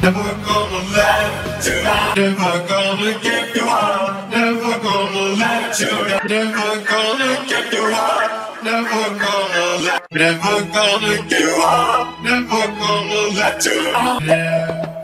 Never gonna let you down. Never gonna give you up. Never gonna let you down. Never gonna give you up. Never gonna let. Never gonna give you up. Never gonna let you down.